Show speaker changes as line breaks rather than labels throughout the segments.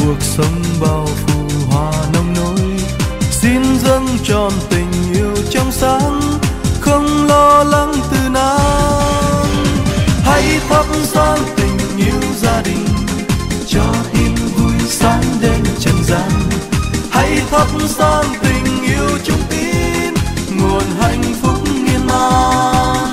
cuộc sống bao phủ hoa nông nỗi. Xin dâng trọn tình yêu trong sáng, không lo lắng từ nan. Hãy thắp sáng tình yêu gia đình, cho yên vui sáng đến trần gian. Hãy thắp sáng tình yêu trung tín, nguồn hạnh phúc miên man.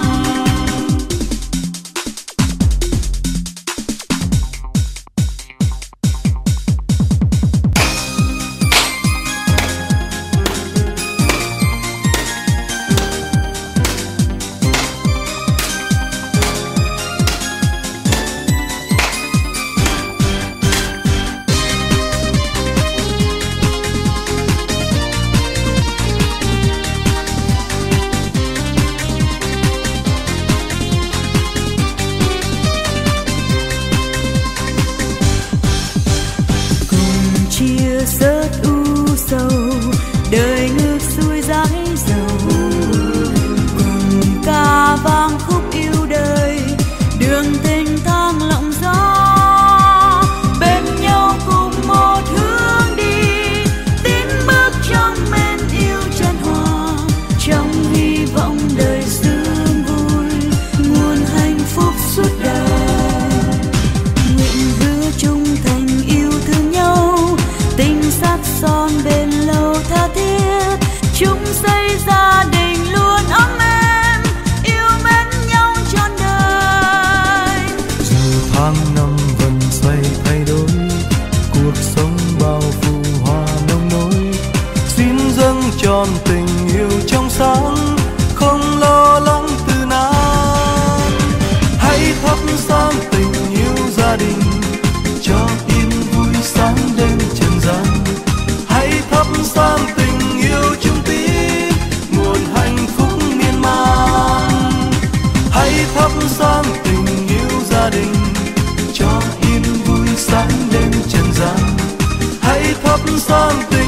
Đời ngược xuôi dãi dầu, cùng ca vang khúc yêu đời, đường tình thang lộng gió. Bên nhau cùng một hướng đi, tiến bước trong men yêu chân hòa, trong hy vọng đời sương vui, nguồn hạnh phúc suốt đời. Nguyện hứa chung thành yêu thương nhau, tình sát son bên lâu tha thiết, chung xây gia đình luôn ấm êm, yêu mến nhau trọn đời.
Dù tháng năm vần xoay thay đổi, cuộc sống bao phủ hoa nông nỗi. Xin dâng trọn tình yêu trong sáng, không lo lắng từ nan. Hãy thắp sáng tình yêu gia đình, cho yên vui sáng đến trần gian. Hãy thắp sáng tình yêu trung tín, nguồn hạnh phúc miên man. Hãy thắp sáng tình yêu gia đình, cho yên vui sáng đến trần gian. Hãy thắp sáng tình